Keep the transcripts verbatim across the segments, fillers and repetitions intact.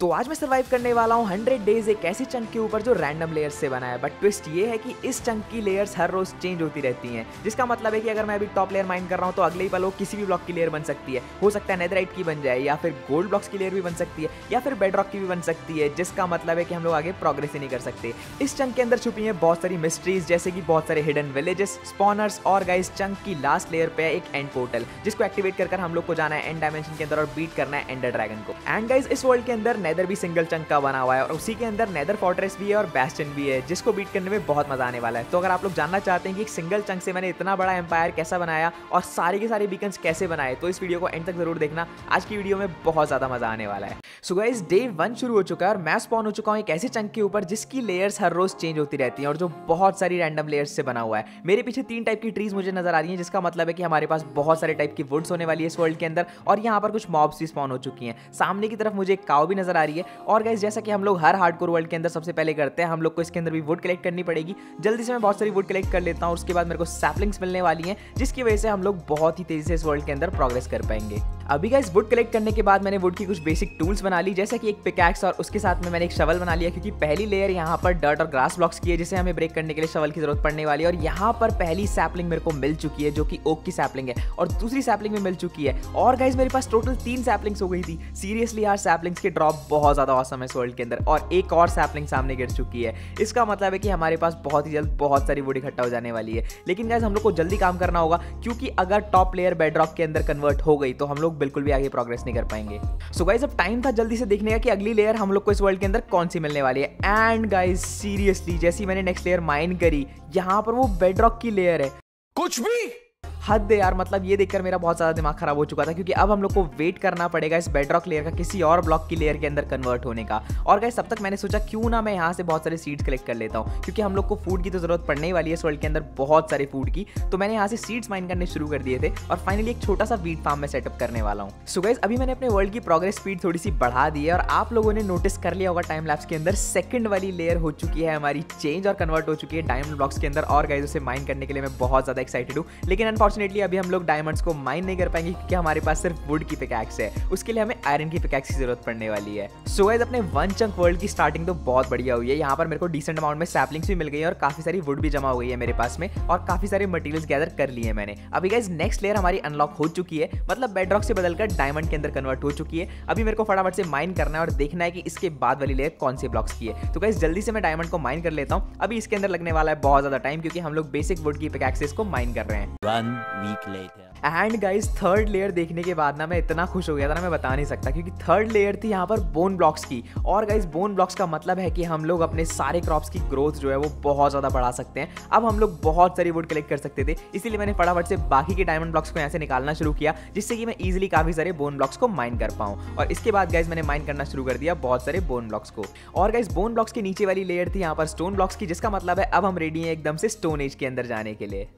तो आज मैं सर्वाइव करने वाला हूँ हंड्रेड डेज एक ऐसी चंक के ऊपर जो रैंडम लेयर्स से बना है। बट ट्विस्ट ये है कि इस चंक की लेयर्स हर रोज चेंज होती रहती हैं, जिसका मतलब है कि अगर मैं अभी टॉप लेयर माइन कर रहा हूँ तो अगले ही पल वो किसी भी ब्लॉक की लेयर बन सकती है। हो सकता है नेदरराइट की बन जाए, या फिर गोल्ड ब्लॉक्स की लेयर भी बन सकती है, या फिर बेडरॉक की भी बन सकती है, जिसका मतलब है कि हम लोग आगे प्रोग्रेस ही नहीं कर सकते। इस चंक के अंदर छुपी है बहुत सारी मिस्ट्रीज, जैसे कि बहुत सारे हिडन विलेजेस, स्पॉनर्स और गाइस चंक की लास्ट लेयर पे एक एंड पोर्टल, जिसको एक्टिवेट कर हम लोग को जाना है एंड डायमेंशन के अंदर और बीट करना है एंडर ड्रैगन को। एंड गाइस इस वर्ल्ड के अंदर नेदर भी सिंगल चंक का बना हुआ है और उसी के अंदर नेदर फोर्ट्रेस भी है और बैस्टियन भी है, जिसको बीट करने में बहुत मजा आने वाला है। तो अगर आप लोग जानना चाहते हैं कि एक सिंगल चंक से मैंने इतना बड़ा एम्पायर कैसा बनाया और सारे के सारे बीकन्स कैसे बनाए, तो इस वीडियो को एंड तक जरूर देखना। आज की वीडियो में बहुत ज्यादा मजा आने वाला है। सो गाइस डे वन शुरू हो चुका है और मैं स्पॉन हो चुका हूँ एक ऐसे चंक के ऊपर जिसकी लेयर्स हर रोज चेंज होती रहती हैं और जो बहुत सारी रैंडम लेयर्स से बना हुआ है। मेरे पीछे तीन टाइप की ट्रीज मुझे नजर आ रही है, जिसका मतलब है कि हमारे पास बहुत सारे टाइप की वुड्स होने वाली है इस वर्ल्ड के अंदर, और यहाँ पर कुछ मॉब्स भी स्पॉन हो चुकी हैं। सामने की तरफ मुझे एक काऊ भी नजर आ रही है। और गाइस जैसा कि हम लोग हर हार्डकोर वर्ल्ड के अंदर सबसे पहले करते हैं, हम लोग को इसके अंदर भी वुड कलेक्ट करनी पड़ेगी। जल्दी से मैं बहुत सारी वुड कलेक्ट कर लेता हूँ, उसके बाद मेरे को सैपलिंग्स मिलने वाली हैं, जिसकी वजह से हम लोग बहुत ही तेजी से इस वर्ल्ड के अंदर प्रोग्रेस कर पाएंगे। अभी गाइस वुड कलेक्ट करने के बाद मैंने वुड की कुछ बेसिक टूल्स बना ली, जैसे कि एक पिकैक्स और उसके साथ में मैंने एक शवल बना लिया, क्योंकि पहली लेयर यहाँ पर डर्ट और ग्रास ब्लॉक्स की है, जिसे हमें ब्रेक करने के लिए शवल की जरूरत पड़ने वाली है। और यहाँ पर पहली सैपलिंग मेरे को मिल चुकी है, जो कि ओक की सैपलिंग है, और दूसरी सैपलिंग भी मिल चुकी है। और गाइस मेरे पास टोटल तीन सैपलिंग्स हो गई थी। सीरियसली यार सैपलिंग्स के ड्रॉप बहुत ज्यादा ऑसम है इस वर्ल्ड के अंदर, और एक और सैपलिंग सामने गिर चुकी है। इसका मतलब है कि हमारे पास बहुत ही जल्द बहुत सारी वुड इकट्ठा हो जाने वाली है। लेकिन गाइस हम लोग को जल्दी काम करना होगा, क्योंकि अगर टॉप लेयर बेडरॉक के अंदर कन्वर्ट हो गई तो हम लोग बिल्कुल भी आगे प्रोग्रेस नहीं कर पाएंगे। सो गाइस अब टाइम था जल्दी से देखने का कि अगली लेयर हम लोग को इस वर्ल्ड के अंदर कौन सी मिलने वाली है। एंड गाइस सीरियसली जैसी मैंने नेक्स्ट लेयर माइन करी, यहाँ पर वो बेडरॉक की लेयर है। कुछ भी हद है यार, मतलब ये देखकर मेरा बहुत ज़्यादा दिमाग खराब हो चुका था, क्योंकि अब हम लोग को वेट करना पड़ेगा इस बेडरॉक लेयर का किसी और ब्लॉक की लेयर के अंदर कन्वर्ट होने का। और गाइस तब तक मैंने सोचा क्यों ना मैं यहाँ से बहुत सारे सीड्स कलेक्ट कर लेता हूँ, क्योंकि हम लोग को फूड की तो जरूरत पड़ने ही वाली है इस वर्ल्ड के अंदर, बहुत सारे फूड की। तो मैंने यहाँ से सीड्स माइन करने शुरू कर दिए थे और फाइनली एक छोटा सा वीट फार्म में सेटअप करने वाला हूँ। सो गाइस अभी मैंने अपने वर्ल्ड की प्रोग्रेस स्पीड थोड़ी सी बढ़ा दी है, और आप लोगों ने नोटिस कर लिया होगा टाइम लैप्स के अंदर सेकंड वाली लेयर हो चुकी है हमारी चेंज और कन्वर्ट हो चुकी है डायमंड ब्लॉक्स के अंदर। और गाइस उसे माइन करने के लिए मैं बहुत ज़्यादा एक्साइटेड हूँ, लेकिन अनफॉर्चुनेटली अभी हम लोग डायमंड्स को माइन नहीं कर पाएंगे, क्योंकि हमारे पास सिर्फ वुड की पिकैक्स है। उसके लिए हमें आयरन की पिकैक्स की जरूरत पड़ने वाली है। सो गाइस अपने वन चंक वर्ल्ड की स्टार्टिंग तो बहुत बढ़िया हुई है। यहाँ पर मेरे को डिसेंट अमाउंट में सैपलिंग्स भी मिल गई है और काफी सारी वुड भी जमा हो गई है मेरे पास में, और काफी सारे मटेरियल्स गैदर कर लिए हैं मैंने। अभी गाइस नेक्स्ट लेयर हमारी अनलॉक हो चुकी है, मतलब बेडरॉक से बदलकर डायमंड के अंदर कन्वर्ट हो चुकी है। अभी मेरे को फटाफट से माइन करना है और देखना है कि इसके बाद वाली लेयर कौन से ब्लॉक्स की है। तो गाइस जल्दी से मैं डायमंड को माइन कर लेता हूँ। अभी इसके अंदर लगने वाला है बहुत ज्यादा टाइम, क्योंकि हम लोग बेसिक वुड की पिकैक्सेस को माइन कर रहे हैं। One week later and guys third layer देखने के बाद ना मैं इतना खुश हो गया था ना, मैं बता नहीं सकता, क्योंकि थर्ड लेयर थी यहाँ पर बोन ब्लॉक्स की। और गाइस बोन ब्लॉक्स का मतलब है कि हम लोग अपने सारे क्रॉप्स की ग्रोथ जो है वो बहुत ज़्यादा बढ़ा सकते हैं। अब हम लोग बहुत सारी वुड कलेक्ट कर सकते थे, इसीलिए मैंने फटाफट से बाकी के डायमंड ब्लॉक्स को यहाँ से निकालना शुरू किया, जिससे कि मैं ईजिली काफ़ी सारे बोन ब्लॉक्स को माइन कर पाऊँ। और इसके बाद गाइस मैंने माइन करना शुरू कर दिया बहुत सारे बोन ब्लॉक्स को। और गाइस बोन ब्लॉक्स के नीचे वाली लेयर थी यहाँ पर स्टोन ब्लॉक्स की, जिसका मतलब है अब हम रेडी हैं एकदम से स्टोन एज के अंदर जाने के लिए।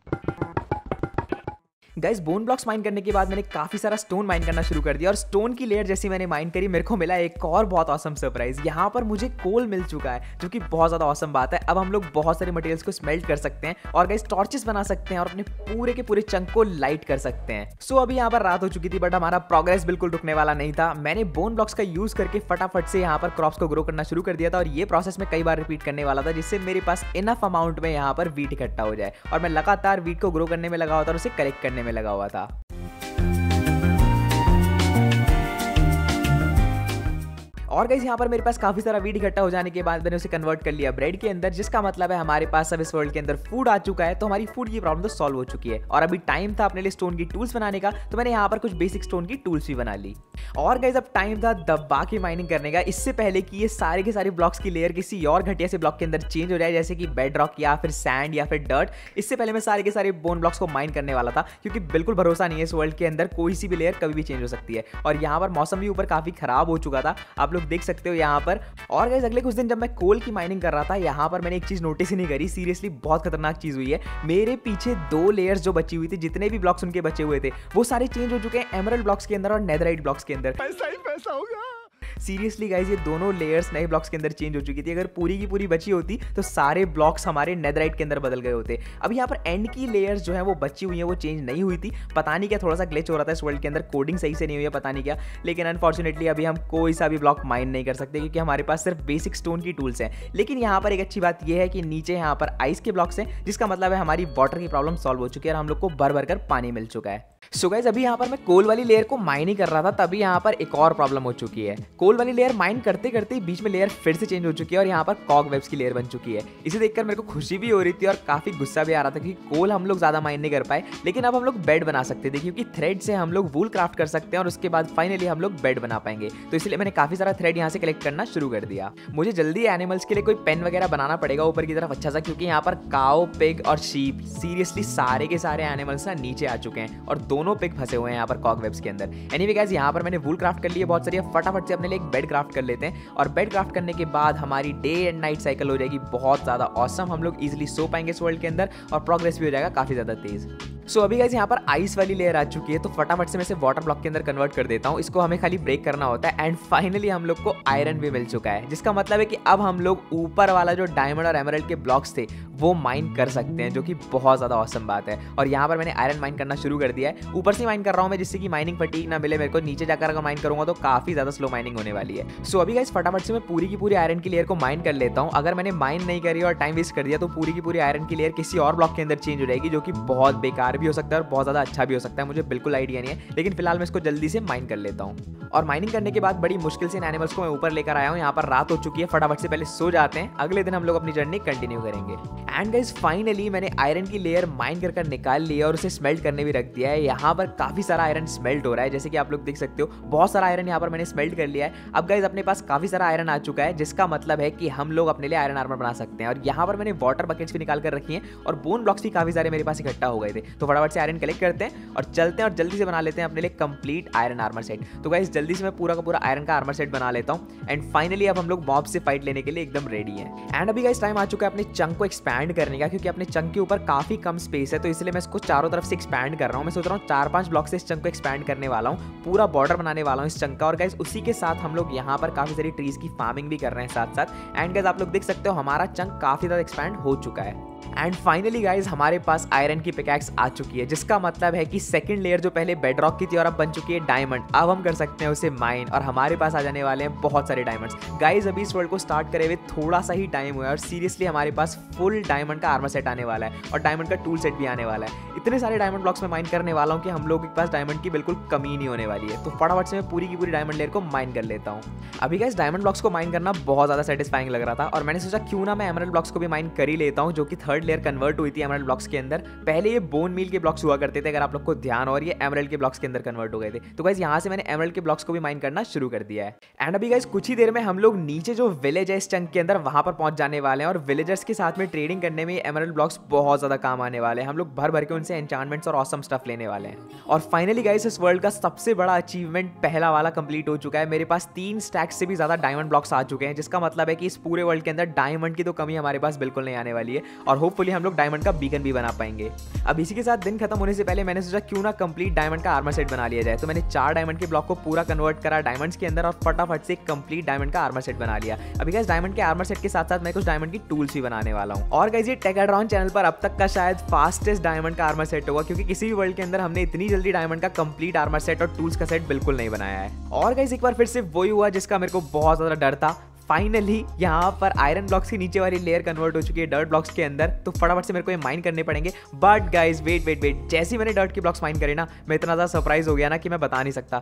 गाइस बोन ब्लॉक्स माइन करने के बाद मैंने काफी सारा स्टोन माइन करना शुरू कर दिया, और स्टोन की लेयर जैसी मैंने माइन करी मेरे को मिला एक और बहुत ऑसम सरप्राइज। यहाँ पर मुझे कोल मिल चुका है, जो कि बहुत ज्यादा ऑसम बात है। अब हम लोग बहुत सारे मटेरियल्स को स्मेल्ट कर सकते हैं और गाइस टॉर्चेस बना सकते हैं और अपने पूरे के पूरे चंक को लाइट कर सकते हैं। सो so, अभी यहाँ पर रात हो चुकी थी, बट हमारा प्रोग्रेस बिल्कुल रुकने वाला नहीं था। मैंने बोन ब्लॉक्स का यूज करके फटाफट से यहाँ पर क्रॉप्स को ग्रो करना शुरू कर दिया था, और ये प्रोसेस में कई बार रिपीट करने वाला था, जिससे मेरे पास इनफ अमाउंट में यहाँ पर वीट इकट्ठा हो जाए। और मैं लगातार वीट को ग्रो करने में लगा हुआ था और उसे कलेक्ट करने में लगा हुआ था। और गाइस यहाँ पर मेरे पास काफी सारा वीट इकट्ठा हो जाने के बाद मैंने उसे कन्वर्ट कर लिया ब्रेड के अंदर, जिसका मतलब है हमारे पास अब इस वर्ल्ड के अंदर फूड आ चुका है। तो हमारी फूड की प्रॉब्लम तो सॉल्व हो चुकी है। और अभी टाइम था अपने लिए स्टोन की टूल्स बनाने का, तो मैंने यहाँ पर कुछ बेसिक स्टोन की टूल्स भी बना ली। और गाइस अब टाइम था दबा के माइनिंग करने का, इससे पहले कि ये सारे के सारे ब्लॉक्स की लेयर किसी और घटिया से ब्लॉक के अंदर चेंज हो जाए, जैसे कि बेड रॉक या फिर सैंड या फिर डर्ट। इससे पहले मैं सारे के सारे बोन ब्लॉक्स को माइन करने वाला था, क्योंकि बिल्कुल भरोसा नहीं है इस वर्ल्ड के अंदर, कोई सी भी लेयर कभी भी चेंज हो सकती है। और यहाँ पर मौसम भी ऊपर काफी खराब हो चुका था, आप लोग देख सकते हो यहाँ पर। और गाइस अगले कुछ दिन जब मैं कोल की माइनिंग कर रहा था, यहाँ पर मैंने एक चीज नोटिस ही नहीं करी, सीरियसली बहुत खतरनाक चीज हुई है। मेरे पीछे दो लेयर्स जो बची हुई थी, जितने भी ब्लॉक्स उनके बचे हुए थे, वो सारे चेंज हो चुके हैं एमरल्ड ब्लॉक्स के अंदर और नेदरराइट ब्लॉक्स के अंदर। पैसा ही पैसा होगा। सीरियसली गाइज ये दोनों लेयर्स नए ब्लॉक्स के अंदर चेंज हो चुकी थी। अगर पूरी की पूरी बची होती तो सारे ब्लॉक्स हमारे नेदराइट के अंदर बदल गए होते। अब यहाँ पर एंड की लेयर्स जो है वो बची हुई है, वो चेंज नहीं हुई थी। पता नहीं क्या थोड़ा सा ग्लिच हो रहा था इस वर्ल्ड के अंदर, कोडिंग सही से नहीं हुई है, पता नहीं क्या। लेकिन अनफॉर्चुनेटली अभी हम कोई सा भी ब्लॉक माइन नहीं कर सकते क्योंकि हमारे पास सिर्फ बेसिक स्टोन की टूल्स हैं। लेकिन यहाँ पर एक अच्छी बात यह है कि नीचे यहाँ पर आइस के ब्लॉक्स हैं, जिसका मतलब है हमारी वाटर की प्रॉब्लम सॉल्व हो चुकी है और हम लोग को भर भर कर पानी मिल चुका है। सो गाइस अभी यहाँ पर मैं कोल वाली लेयर को माइन ही कर रहा था, तभी यहाँ पर एक और प्रॉब्लम हो चुकी है। कोल वाली लेयर माइन करते करते ही बीच में लेयर फिर से चेंज हो चुकी है और यहाँ पर कॉग वेब्स की लेयर बन चुकी है। इसे देखकर मेरे को खुशी भी हो रही थी और काफी गुस्सा भी आ रहा था कि कोल हम लोग ज्यादा माइन नहीं कर पाए, लेकिन अब हम लोग बेड बना सकते थे क्योंकि थ्रेड से हम लोग वूल क्राफ्ट कर सकते हैं और उसके बाद फाइनली हम लोग बेड बना पाएंगे। तो इसलिए मैंने काफी सारा थ्रेड यहाँ से कलेक्ट करना शुरू कर दिया। मुझे जल्दी एनिमल्स के लिए कोई पेन वगैरह बनाना पड़ेगा ऊपर की तरफ अच्छा सा, क्योंकि यहाँ पर काओ, पिग और शीप सीरियसली सारे के सारे एनिमल्स ना नीचे आ चुके हैं और दोनों पिग फंसे हुए हैं यहाँ पर कॉग वेब्स के अंदर। एनीवे गाइस यहाँ पर मैंने वूल क्राफ्ट कर लिया बहुत सारी। फटाफट से अपने लिए एक बेड क्राफ्ट कर लेते हैं और बेड क्राफ्ट करने के बाद हमारी डे एंड नाइट साइकिल हो जाएगी बहुत ज्यादा ऑसम। हम लोग इजीली सो पाएंगे इस वर्ल्ड के अंदर और प्रोग्रेस भी हो जाएगा काफी ज्यादा तेज। सो so, अभी गाइस यहाँ पर आइस वाली लेयर आ चुकी है, तो फटाफट से मैं इसे वाटर ब्लॉक के अंदर कन्वर्ट कर देता हूँ। इसको हमें खाली ब्रेक करना होता है एंड फाइनली हम लोग को आयरन भी मिल चुका है, जिसका मतलब है कि अब हम लोग ऊपर वाला जो डायमंड और एमराल्ड के ब्लॉक्स थे वो माइन कर सकते हैं, जो कि बहुत ज्यादा ऑसम बात है। और यहाँ पर मैंने आयरन माइन करना शुरू कर दिया है। ऊपर से माइन कर रहा हूँ मैं, जिससे कि माइनिंग फटीग ना मिले मेरे को। नीचे जाकर अगर माइन करूंगा तो काफी ज्यादा स्लो माइनिंग होने वाली है। सो so, अभी गाइस फटाफट से मैं पूरी की पूरी आयरन की लेयर को माइन कर लेता हूँ। अगर मैंने माइन नहीं करी और टाइम वेस्ट कर दिया तो पूरी की पूरी आयरन की लेयर किसी और ब्लॉक के अंदर चेंज हो जाएगी, जो कि बहुत बेकार भी हो सकता है और बहुत अच्छा भी हो सकता है। मुझे बिल्कुल आइडिया नहीं है, लेकिन फिलहाल मैं इसको जल्दी से माइन कर लेता हूँ। और माइनिंग करने के बाद बड़ी मुश्किल से इन एनिमल्स को मैं ऊपर लेकर आया हूँ। यहाँ पर रात हो चुकी है, फटाफट से पहले सो जाते हैं, अगले दिन हम लोग अपनी जर्नी कंटिन्यू करेंगे। एंड गाइस फाइनली मैंने आयरन की लेयर माइन कर कर निकाल ली है और उसे स्मेल्ट करने भी रख दिया है। यहाँ पर काफी सारा आयरन स्मेल्ट हो रहा है, जैसे कि आप लोग देख सकते हो। बहुत सारा आयरन यहाँ पर मैंने स्मेल्ट कर लिया है। अब गाइस अपने पास काफी सारा आयरन आ चुका है, जिसका मतलब है कि हम लोग अपने लिए आयरन आर्मर बना सकते हैं। और यहाँ पर मैंने वाटर बकेट्स भी निकाल कर रखी हैं और बोन ब्लॉक्स भी काफी सारे मेरे पास इकट्ठा हो गए थे। तो फटाफट से आयरन कलेक्ट करते हैं और चलते हैं और जल्दी से बना लेते हैं अपने लिए कंप्लीट आयरन आर्मर सेट। तो गाइस जल्दी से मैं पूरा का पूरा आयरन का आर्मर सेट बना लेता हूं एंड फाइनली अब हम लोग मॉब से फाइट लेने के लिए एकदम रेडी हैं। एंड अभी गाइस टाइम आ चुका है अपने चंक को एक्सपैंड करने का, क्योंकि अपने चंक के ऊपर काफी कम स्पेस है, तो इसलिए मैं इसको चारों तरफ से एक्सपैंड कर रहा हूं। मैं सोच रहा हूं चार पांच ब्लॉक से इस चंक को एक्सपैंड करने वाला हूं, पूरा बॉर्डर बनाने वाला हूं इस चंक का। और गाइस उसी के साथ हम लोग यहाँ पर काफी सारी ट्रीज की फार्मिंग भी कर रहे हैं साथ साथ। एंड गाइस आप लोग देख सकते हो हमारा चंक काफी ज्यादा एक्सपैंड हो चुका है। एंड फाइनली गाइज हमारे पास आयरन की पिकैक्स आ चुकी है, जिसका मतलब है कि सेकंड लेयर जो पहले बेडरॉक की थी और अब बन चुकी है डायमंड, अब हम कर सकते हैं उसे माइन और हमारे पास आ जाने वाले हैं बहुत सारे डायमंड्स। गाइज अभी इस वर्ल्ड को स्टार्ट करे हुए थोड़ा सा ही टाइम हुआ है और सीरियसली हमारे पास फुल डायमंड का आर्मर सेट आने वाला है और डायमंड का टूल सेट भी आने वाला है। इतने सारे डायमंड ब्लॉक्स में माइन करने वाला हूँ कि हम लोग के पास डायमंड की बिल्कुल कमी नहीं होने वाली है। तो फटाफट से मैं पूरी की पूरी डायमंड लेयर को माइन कर लेता हूँ। अभी गाइज डायमंड ब्लॉक्स को माइन करना बहुत ज्यादा सेटिस्फाइंग लग रहा था और मैंने सोचा क्यों ना मैं एमराल्ड ब्लॉक्स को भी माइन कर ही लेता हूँ, जो कि थर्ड लेयर कन्वर्ट हुई थी एमराल्ड ब्लॉक्स के अंदर। पहले ये बोन मील के ब्लॉक्स हुआ करते थे, अगर आप लोग को ध्यान हो, और ये एमराल्ड के ब्लॉक्स के अंदर कन्वर्ट हो गए थे। तो गाइस यहाँ से मैंने एमराल्ड के ब्लॉक्स को भी माइन करना शुरू कर दिया है। एंड अभी गाइस कुछ ही देर में हम लोग नीचे जो विलेज है इस चंक के अंदर वहां पर पहुंच जाने वाले हैं और विलेजर्स के साथ में ट्रेडिंग करने में एमराल्ड ब्लॉक्स बहुत ज्यादा काम आने वाले हैं। हम लोग भर भर के उनसे एन्चांटमेंट्स और ऑसम स्टफ लेने वाले हैं। और फाइनली गाइस इस वर्ल्ड का सबसे बड़ा अचीवमेंट पहला वाला कंप्लीट हो चुका है। मेरे पास तीन स्टैक्स से भी ज्यादा डायमंड ब्लॉक्स आ चुके हैं, जिसका मतलब है कि इस पूरे वर्ल्ड के अंदर डायमंड की तो कमी हमारे पास बिल्कुल नहीं आने वाली है और होपफुली हम लोग डायमंड का बीकन भी बना पाएंगे। अब इसी के साथ दिन खत्म होने से पहले मैंने सोचा क्यों ना कंप्लीट डायमंड का आर्मर सेट बना लिया जाए। तो मैंने चार डायमंड के ब्लॉक को पूरा कन्वर्ट करा डायमंड्स के अंदर और फटाफट से कंप्लीट डायमंड का आर्मर सेट बना लिया। अभी गाइस डायमंड के आर्मर सेट के साथ साथ मैं कुछ डायमंड की टूल्स भी बनाने वाला हूं। और गाइस ये टेकाड्रॉन चैनल पर अब तक का शायद फास्टेस्ट डायमंड का आर्मर सेट होगा, क्योंकि किसी भी वर्ल्ड के अंदर हमने इतनी जल्दी डायमंड का कंप्लीट आर्मर सेट और टूल्स का सेट बिल्कुल नहीं बनाया है। और गाइस एक बार फिर से वही हुआ जिसका मेरे को बहुत ज्यादा डर था। फाइनली यहाँ पर आयरन ब्लॉक्स की नीचे वाली लेयर कन्वर्ट हो चुकी है डर्ट ब्लॉक्स के अंदर, तो फटाफट से मेरे को ये माइन करने पड़ेंगे। But guys wait wait wait जैसे ही मैंने डर्ट के ब्लॉक्स माइन करे ना, मैं इतना ज्यादा सरप्राइज हो गया ना कि मैं बता नहीं सकता।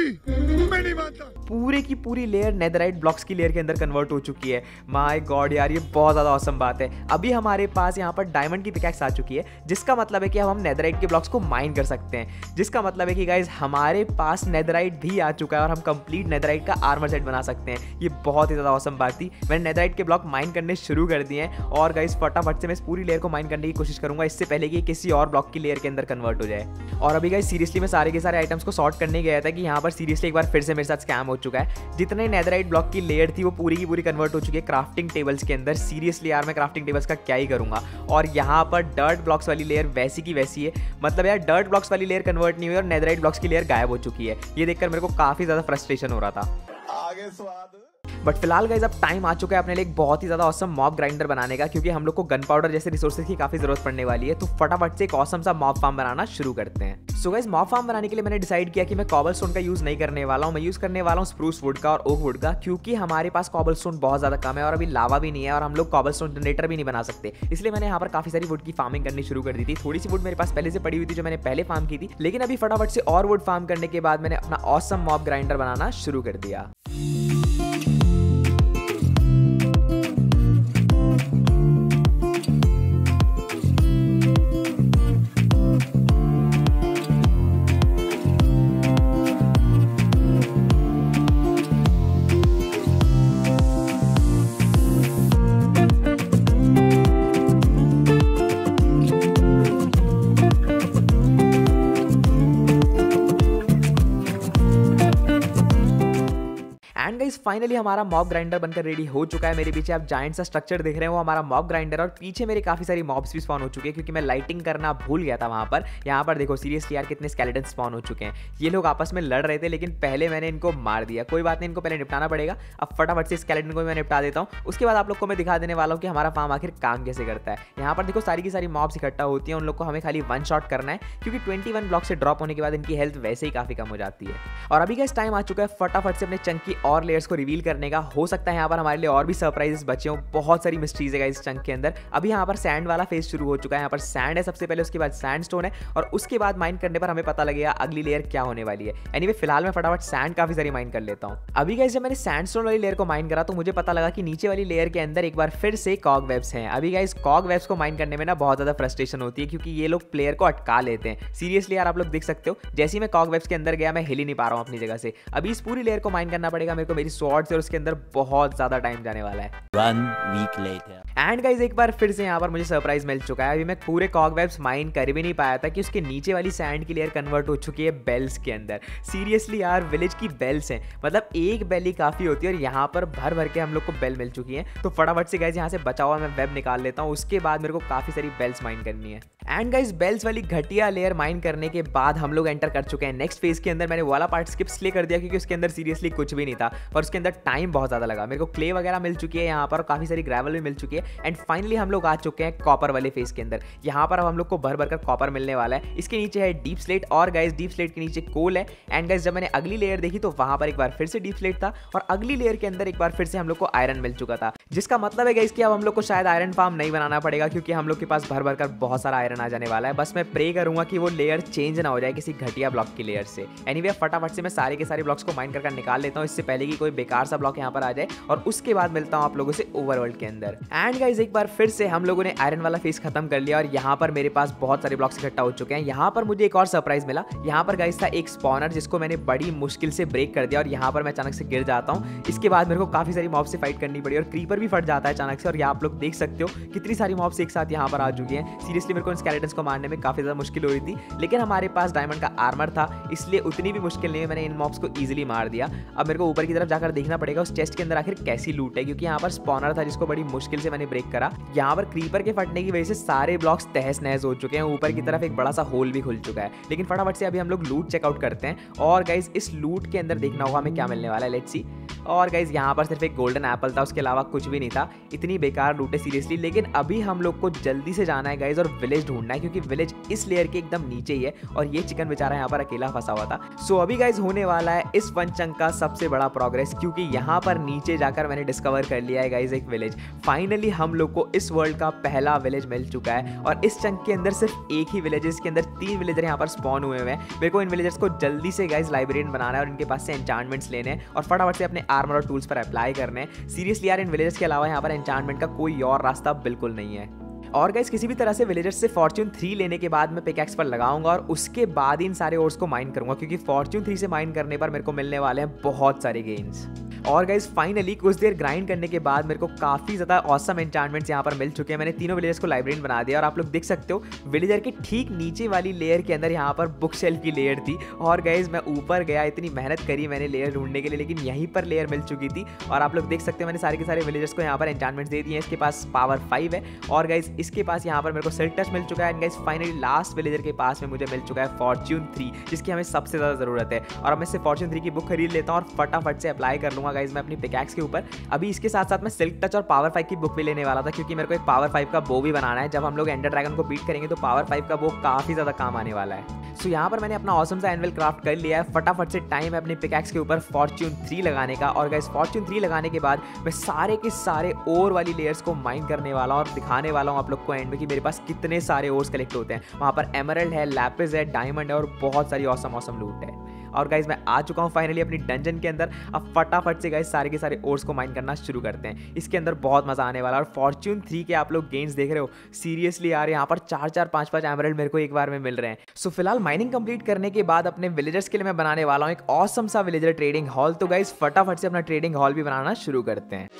मैं नहीं मानता। पूरे की पूरी लेयर नेदराइट ब्लॉक्स की लेयर के अंदर कन्वर्ट हो चुकी है। माय गॉड यार, ये बहुत ज्यादा ऑसम बात है। अभी हमारे पास यहाँ पर डायमंड की पिकैक्स आ चुकी है, जिसका मतलब है कि अब हम नेदराइट के ब्लॉक्स को माइन कर सकते हैं, जिसका मतलब है कि गाइस हमारे पास नेदराइट भी आ चुका है और हम कंप्लीट नेदराइट का आर्मर सेट बना सकते हैं। ये बहुत ही ज्यादा ऑसम बात थी। मैंने नेदराइट के ब्लॉक माइन करने शुरू कर दिए हैं और गाइस फटाफट से मैं इस पूरी लेयर को माइन करने की कोशिश करूंगा, इससे पहले कि किसी और ब्लॉक की लेयर के अंदर कन्वर्ट हो जाए। और अभी गाइस सीरियसली मैं सारे के सारे आइटम्स को सॉर्ट करने गया था कि यहाँ पर सीरियसली एक बार फिर से मेरे साथ स्कैम हो चुका है। जितने नेदराइट ब्लॉक की लेयर थी वो पूरी की पूरी कन्वर्ट हो चुकी है क्राफ्टिंग टेबल्स के अंदर। सीरियसली यार मैं क्राफ्टिंग टेबल्स का क्या ही करूंगा। और यहाँ पर डर्ट ब्लॉक्स वाली लेयर वैसी की वैसी है, मतलब यार डर्ट ब्लॉक्स वाली लेयर कन्वर्ट नहीं हुई और नेदराइट ब्लॉक्स की लेयर गायब हो चुकी है। ये देखकर मेरे को काफी ज्यादा फ्रस्ट्रेशन हो रहा था। आगे स्वाद। बट फिलहाल गाइस अब टाइम आ चुका है अपने लिए एक बहुत ही ज्यादा ऑसम मॉब ग्राइंडर बनाने का, क्योंकि हम लोग को गन पाउडर जैसे रिसोर्सेज की काफी जरूरत पड़ने वाली है। तो फटाफट से एक ऑसम सा मॉब फार्म बनाना शुरू करते हैं। सो गाइस मॉब फार्म बनाने के लिए मैंने डिसाइड किया कि मैं कॉबलस्टोन का यूज नहीं करने वाला हूँ, मैं यूज करने वाला हूँ स्प्रूस वुड का और ओक वुड का, क्योंकि हमारे पास कॉबलस्टोन बहुत ज्यादा कम है और अभी लावा भी नहीं है और हम लोग कॉबलस्टोन जनरेटर भी नहीं बना सकते। इसलिए मैंने यहाँ पर काफी सारी वुड की फार्मिंग करनी शुरू कर दी थी। थोड़ी सी वुड मेरे पास पहले से पड़ी हुई थी जो मैंने पहले फार्म की थी, लेकिन अभी फटाफट से और वुड फार्म करने के बाद मैंने अपना ऑसम मॉब ग्राइंडर बनाना शुरू कर दिया। एंड गाइस फाइनली हमारा मॉब ग्राइंडर बनकर रेडी हो चुका है। मेरे पीछे आप जायंट सा स्ट्रक्चर देख रहे हैं, वो हमारा मॉब ग्राइंडर, और पीछे मेरे काफी सारी मॉब्स भी स्पॉन हो चुके हैं क्योंकि मैं लाइटिंग करना भूल गया था वहां पर। यहाँ पर देखो सीरियसली यार कितने स्केलेटन स्पॉन हो चुके हैं। ये लोग आपस में लड़ रहे थे लेकिन पहले मैंने इनको मार दिया। कोई बात नहीं, इनको पहले निपटाना पड़ेगा। अब फटाफट से स्केलेटन को मैं निपटा देता हूँ, उसके बाद आप लोग को मैं दिखा देने वाला हूँ कि हमारा फार्म आखिर काम कैसे करता है। यहाँ पर देखो सारी की सारी मॉब्स इकट्ठा होती है, उन लोग को हमें खाली वन शॉट करना है क्योंकि ट्वेंटी वन ब्लॉक से ड्रॉप होने के बाद इनकी हेल्थ वैसे ही काफी कम हो जाती है। और अभी गाइस टाइम आ चुका है फटाफट से अपने चंक की और लेयर्स को रिवील करने का। हो सकता है यहाँ पर हमारे लिए और भी सरप्राइजेस बचे हों, बहुत सारी मिस्ट्रीज है इस चंक के अंदर। अभी यहाँ पर सैंड वाला फेज शुरू हो चुका है। यहाँ पर सैंड है सबसे पहले, उसके बाद सैंडस्टोन है और उसके बाद माइन करने पर हमें पता लगेगा अगली लेयर क्या होने वाली है। एनीवे फिलहाल मैं फटाफट सैंड काफी सारी माइन कर लेता हूँ। अभी गाइस जब मैंने सैंडस्टोन वाली लेयर को माइन करा तो मुझे पता लगा कि नीचे वाली लेयर के अंदर एक बार फिर से कॉग वेब्स हैं। अभी गाइस कॉग वेब्स को माइन करने में ना बहुत ज्यादा फ्रस्ट्रेशन होती है क्योंकि ये लोग प्लेयर को अटका लेते हैं। सीरियसली यार आप लोग देख सकते हो, जैसे ही मैं कॉग वेब्स के अंदर गया मैं हिल ही नहीं पा रहा हूँ अपनी जगह से। अभी इस पूरी लेयर को माइन करना पड़ेगा मेरे को मेरी स्वॉर्ड से और उसके अंदर बहुत ज्यादा टाइम जाने वाला है। One week later. And guys एक बार फिर से यहाँ पर मुझे सरप्राइज मिल चुका है। अभी मैं पूरे कॉग वेब्स माइन कर भी नहीं पाया था कि उसके नीचे वाली सैंड की लेयर कन्वर्ट हो चुकी है बेल्स के अंदर। सीरियसली यार विलेज की बेल्स हैं, मतलब एक बेल ही काफी होती है और यहाँ पर भर भर के हम लोग को बेल मिल चुकी है। तो फटाफट से गाइस यहाँ से बचा हुआ मैं वेब निकाल लेता हूँ, उसके बाद मेरे को काफी सारी बेल्स माइन करनी है। एंड गाइस बेल्स वाली घटिया लेयर माइन करने के बाद हम लोग एंटर कर चुके हैं नेक्स्ट फेज के अंदर। मैंने वाला पार्ट स्किप इसलिए कर दिया क्योंकि उसके अंदर सीरियसली कुछ भी नहीं था और उसके अंदर टाइम बहुत ज्यादा लगा। मेरे को क्ले वगैरह मिल चुकी है यहाँ पर, काफी सारी ग्रेवल भी मिल चुकी है। एंड फाइनली हम लोग आ चुके हैं कॉपर वाले फेज के अंदर। यहाँ पर अब हम लोग को भर भर कर कॉपर मिलने वाला है। इसके नीचे है डीप स्लेट और गाइस डीप स्लेट के नीचे कोल है। एंड गाइस जब मैंने अगली लेयर देखी तो वहां पर एक बार फिर से डीप स्लेट था और अगली लेयर के अंदर एक बार फिर से हम लोग को आयरन मिल चुका था, जिसका मतलब है गाइस कि अब हम लोग को शायद आयरन फार्म नहीं बनाना पड़ेगा क्योंकि हम लोग के पास भर भर कर बहुत सारा आयरन आ जाने वाला है। बस मैं प्रे करूंगा कि वो लेयर चेंज ना हो जाए किसी घटिया ब्लॉक की लेयर से। एनीवे फटाफट से मैं सारे के सारे ब्लॉक्स को माइन करके निकाल लेता हूँ इससे पहले कि कोई बेकार सा ब्लॉक यहाँ पर आ जाए, और उसके बाद मिलता हूँ आप लोगों से ओवरवर्ल्ड के अंदर। एंड गाइस एक बार फिर से हम लोगों ने आयरन वाला फेस खत्म कर लिया और यहाँ पर मेरे पास बहुत सारे ब्लॉक्स इकट्ठा हो चुके हैं। यहाँ पर मुझे एक और सरप्राइज मिला। यहाँ पर गाइस था एक स्पॉनर जिसको मैंने बड़ी मुश्किल से ब्रेक कर दिया और यहाँ पर मैं अचानक से गिर जाता हूँ। इसके बाद मेरे को काफी सारी मॉब से फाइट करनी पड़ी और क्रीपर भी फट जाता है अचानक से। और यहाँ आप लोग देख सकते हो कितनी सारी मॉब्स एक साथ यहाँ पर आ चुकी हैं। सीरियसली मेरे को इन स्केलेटन्स को मारने में काफी ज्यादा मुश्किल हो रही थी, लेकिन हमारे पास डायमंड का आर्मर था इसलिए उतनी भी मुश्किल नहीं है, मैंने इन मॉब्स को इजीली मार दिया। अब मेरे को ऊपर की तरफ जाकर देखना पड़ेगा उस चेस्ट के अंदर आखिर कैसी लूट है, क्योंकि यहाँ पर स्पॉनर था जिसको बड़ी मुश्किल से मैंने ब्रेक करा। यहाँ पर क्रीपर के फटने की वजह से सारे ब्लॉक्स तहस नहस हो चुके हैं, ऊपर की तरफ एक बड़ा सा होल भी खुल चुका है। लेकिन फटाफट से अभी हम लोग लूट चेकआउट करते हैं और गाइस इस लूट के अंदर देखना होगा हमें क्या मिलने वाला है। Let's see. और गाइस यहाँ पर सिर्फ एक गोल्डन एप्पल था, उसके अलावा कुछ भी नहीं था। इतनी बेकार लूट है सीरियसली। लेकिन अभी हम लोग को जल्दी से जाना है गाइस और विलेज ढूंढना है क्योंकि विलेज इस लेयर के एकदम नीचे ही है और ये चिकन बेचारा यहाँ पर अकेला फंसा हुआ था। सो अभी गाइस होने वाला है इस वन चंक का सबसे बड़ा प्रोग्रेस, क्योंकि यहाँ पर नीचे जाकर मैंने डिस्कवर कर लिया है गाइस एक विलेज। फाइनली हम लोग को इस वर्ल्ड का पहला विलेज मिल चुका है और इस चंक के अंदर सिर्फ एक ही विलेज है, इसके अंदर तीन विलेजर यहाँ पर स्पॉन हुए हुए हैं। मेरे को इन विलेजर्स को जल्दी से गाइस लाइब्रेरियन बनाना है और इनके पास से एन्चांटमेंट्स लेने हैं और फटाफट से अपने आर्मर और टूल्स पर अप्लाई करने हैं। सीरियसली यार इन विलेजर्स के अलावा यहाँ पर एन्चांटमेंट का कोई और रास्ता बिल्कुल नहीं है। और गाइस किसी भी तरह से विलेजर्स से फॉर्च्यून थ्री लेने के बाद मैं पिकैक्स पर लगाऊंगा और उसके बाद इन सारे ओर्स को माइन करूंगा, क्योंकि फॉर्च्यून थ्री से माइन करने पर मेरे को मिलने वाले हैं बहुत सारे गेन्स। और गाइस फाइनली कुछ देर ग्राइंड करने के बाद मेरे को काफी ज्यादा ऑसम एन्चांटमेंट्स यहाँ पर मिल चुके हैं। मैंने तीनों विलेजर्स को लाइब्रेरियन बना दिया और आप लोग देख सकते हो विलेजर के ठीक नीचे वाली लेयर के अंदर यहाँ पर बुक शेल्फ की लेयर थी। और गाइस मैं ऊपर गया, इतनी मेहनत करी मैंने लेयर ढूंढने के लिए, लेकिन यहीं पर लेयर मिल चुकी थी। और आप लोग देख सकते हैं मैंने सारे के सारे विलेजर्स को यहाँ पर एन्चांटमेंट्स दे दिए हैं। इसके पास पावर फाइव है और गाइस इसके पास यहाँ पर मेरे को सिल्क टच मिल चुका है। And guys finally last villager के पास में मुझे मिल चुका है फॉर्च्यून थ्री, जिसकी हमें सबसे ज़्यादा ज़रूरत है। और अब मैं इससे फॉर्च्यून थ्री की बुक खरीद लेता हूँ और फटाफट से अप्लाई कर लूँगा गाइस मैं अपनी पिकैक्स के ऊपर। अभी इसके साथ साथ मैं सिल्क टच और पावर फाइव की बुक भी लेने वाला था, क्योंकि मेरे को एक पावर फाइव का बो भी बनाना है। जब हम लोग एंडर ड्रैगन को बीट करेंगे तो पावर फाइव का बो काफ़ी ज़्यादा काम आने वाला है। सो so, यहाँ पर मैंने अपना ऑसम सा एनवेल क्राफ्ट कर लिया है। फटाफट से टाइम है अपने पिकैक्स के ऊपर फॉर्च्यून थ्री लगाने का। और गाइस फॉर्च्यून थ्री लगाने के बाद मैं सारे के सारे ओर वाली लेयर्स को माइन करने वाला हूँ और दिखाने वाला हूँ आप लोग को एंड में कि मेरे पास कितने सारे ओर्स कलेक्ट होते हैं। वहाँ पर एमरल्ड है, लैपिस है, डायमंड है और बहुत सारी ऑसम ऑसम लूट है। और गाइज मैं आ चुका हूँ फाइनली अपनी डंजन के अंदर। अब फटाफट से गाइज सारे के सारे ओर्स को माइन करना शुरू करते हैं। इसके अंदर बहुत मजा आने वाला है। और फॉर्च्यून थ्री के आप लोग गेन्स देख रहे हो, सीरियसली यार यहाँ पर चार चार पाँच पाँच एमरल्ड मेरे को एक बार में मिल रहे हैं। सो so, फिलहाल माइनिंग कंप्लीट करने के बाद अपने विलेजर्स के लिए मैं बनाने वाला हूँ एक ऑसम सा विलेजर ट्रेडिंग हॉल। तो गाइज फटाफट से अपना ट्रेडिंग हॉल भी बनाना शुरू करते हैं।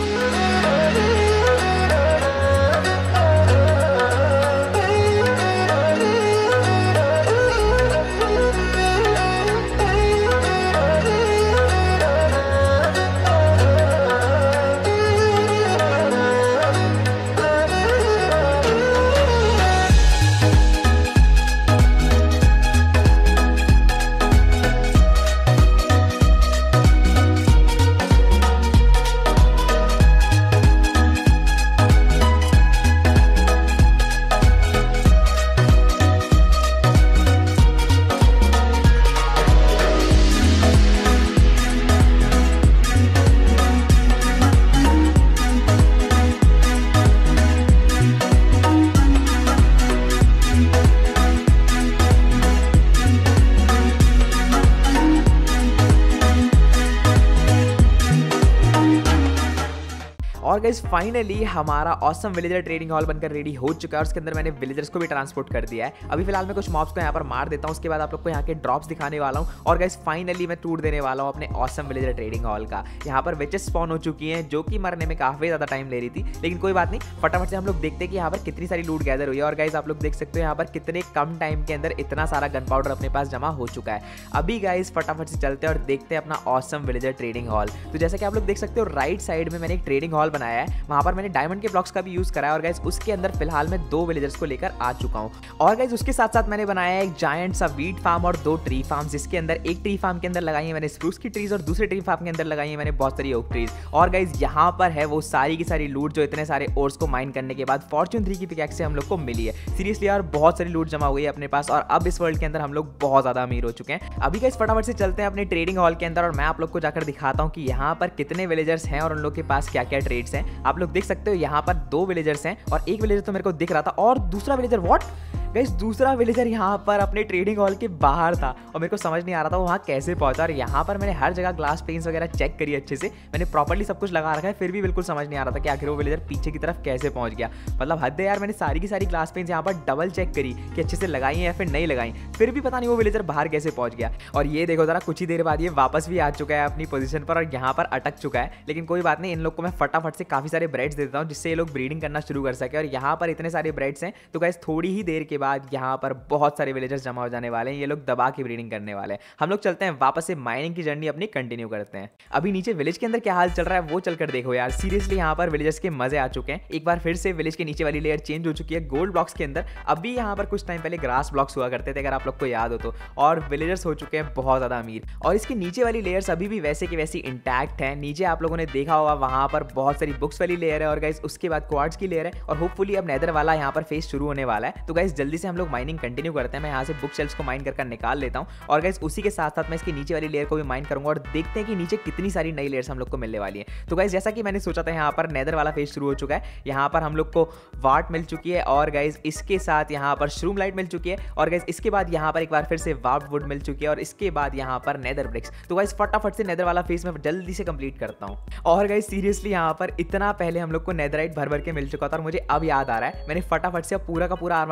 और गाइस फाइनली हमारा ऑसम विलेजर ट्रेडिंग हॉल बनकर रेडी हो चुका है और उसके अंदर मैंने विलेजर्स को भी ट्रांसपोर्ट कर दिया है। अभी फिलहाल मैं कुछ मॉब्स को यहाँ पर मार देता हूँ, उसके बाद आप लोग को यहाँ के ड्रॉप्स दिखाने वाला हूँ। और गाइस फाइनली मैं टूर देने वाला हूँ अपने ऑसम विलेजर ट्रेडिंग हॉल का। यहाँ पर विचेस स्पॉन हो चुकी हैं जो कि मरने में काफ़ी ज़्यादा टाइम ले रही थी, लेकिन कोई बात नहीं, फटाफट से हम लोग देखते हैं कि यहाँ पर कितनी सारी लूट गैदर हुई है। और गाइस आप लोग देख सकते हो यहाँ पर कितने कम टाइम के अंदर इतना सारा गन पाउडर अपने पास जमा हो चुका है। अभी गाइस फटाफट से चलते हैं और देखते हैं अपना ऑसम विलेजर ट्रेडिंग हॉल। तो जैसा कि आप लोग देख सकते हो राइट साइड में मैंने एक ट्रेडिंग हॉल बनाया है, वहाँ पर मैंने डायमंड के ब्लॉक्स का भी यूज करा है। और गाइस उसके अंदर फिलहाल मैं दो विलेजर्स को लेकर आ चुका हूँ। और गाइस उसके साथ साथ मैंने बनाया है एक जायंट सा वीट फार्म और दो ट्री फार्म, जिसके अंदर एक ट्री फार्म के अंदर लगाई है मैंने स्प्रूस की ट्रीज और दूसरे ट्री फार्म के अंदर लगाई है मैंने बहुत सारी ओक ट्रीज। और गाइस यहाँ पर है वो सारी की सारी लूट जो इतने सारे ओर्स को माइन करने के बाद फॉर्च्यून थ्री की पिकैक्स से हम लोग को मिली है। सीरियसली यार बहुत सारी लूट जमा हो गई है अपने पास और अब इस वर्ल्ड के अंदर हम लोग बहुत ज्यादा अमीर हो चुके हैं। अभी गाइस फटाफट से चलते हैं अपने ट्रेडिंग हॉल के अंदर और मैं आप लोग को जाकर दिखाता हूँ कि यहाँ पर कितने विलेजर्स हैं और उन लोग के पास क्या क्या ट्रेड्स हैं। आप लोग देख सकते हो यहाँ पर दो विलेजर्स हैं और एक विलेजर तो मेरे को दिख रहा था और दूसरा विलेजर व्हाट गाइस दूसरा विलेजर यहाँ पर अपने ट्रेडिंग हॉल के बाहर था और मेरे को समझ नहीं आ रहा था वहाँ कैसे पहुंचा। और यहाँ पर मैंने हर जगह ग्लास पेन्स वगैरह चेक करी अच्छे से, मैंने प्रॉपर्ली सब कुछ लगा रखा है, फिर भी बिल्कुल समझ नहीं आ रहा था कि आखिर वो विलेजर पीछे की तरफ कैसे पहुंच गया। मतलब हद है यार, मैंने सारी की सारी ग्लास पेन्स यहाँ पर डबल चेक करी कि अच्छे से लगाई हैं या फिर नहीं लगाई, फिर भी पता नहीं वो विलेजर बाहर कैसे पहुंच गया। और ये देखो जरा कुछ ही देर बाद ये वापस भी आ चुका है अपनी पोजीशन पर और यहाँ पर अटक चुका है। लेकिन कोई बात नहीं, इन लोग को मैं फटाफट से काफी सारे ब्रेड्स दे देता हूँ जिससे ये लोग ब्रीडिंग करना शुरू कर सके। और यहाँ पर इतने सारे ब्रेड्स हैं तो गाइस थोड़ी ही देर के बाद यहाँ पर बहुत सारे विलेजर्स जमा हो जाने वाले हैं, ये लोग दबा के ब्रीडिंग करने वाले हैं। हम लोग चलते हैं वापस से माइनिंग की जर्नी अपनी कंटिन्यू करते हैं। अभी नीचे विलेज के अंदर क्या हाल चल रहा है वो चलकर देखो यार। सीरियसली यहाँ पर विलेजर्स के मजे आ चुके हैं। एक बार फिर से विलेज के नीचे वाली लेयर चेंज हो चुकी है गोल्ड ब्लॉक्स के अंदर। अभी यहाँ पर कुछ टाइम पहले ग्रास ब्लॉक्स हुआ करते थे अगर आप लोग को याद हो तो, और विलेजर्स हो चुके हैं बहुत ज्यादा अमीर। और इसके नीचे वाली लेयर्स अभी भी वैसे की वैसी इंटैक्ट है। नीचे आप लोगों ने देखा होगा वहां पर बहुत सारी बुक्स वाली लेयर है और गाइस उसके बाद क्वार्ट्ज की लेयर है और होपफुली अब नेदर वाला यहाँ पर फेस शुरू होने वाला है। तो गाइस जल्दी से हम लोग माइनिंग कंटिन्यू करते हैं। मैं यहाँ से बुक शेल्फ्स को माइन करके निकाल लेता हूँ और गाइस उसी के साथ साथ मैं इसके नीचे वाली लेयर को भी माइन करूंगा और देखते हैं कि नीचे कितनी सारी नई लेयर्स हम लोग को मिलने वाली है। तो गाइस जैसा कि मैंने सोचा था यहाँ पर नेदर वाला फेज शुरू हो चुका है। यहाँ पर हम लोग को वाट मिल चुकी है और गाइस इसके साथ यहाँ पर श्रूम लाइट मिल चुकी है और गाइस इसके बाद यहाँ पर एक बार फिर से वार्प वुड मिल चुकी है और इसके बाद यहाँ पर नेदर ब्रिक्स। तो गाइस फटाफट से नेदर वाला फेज में जल्दी से कंप्लीट करता हूँ। और गाइस सीरियसली यहाँ पर इतना पहले हम लोग को नेदराइट भर भर के मिल चुका था और मुझे अब याद आ रहा है मैंने फटाफट से पूरा का पूरा आर्मर अपना नेदराइट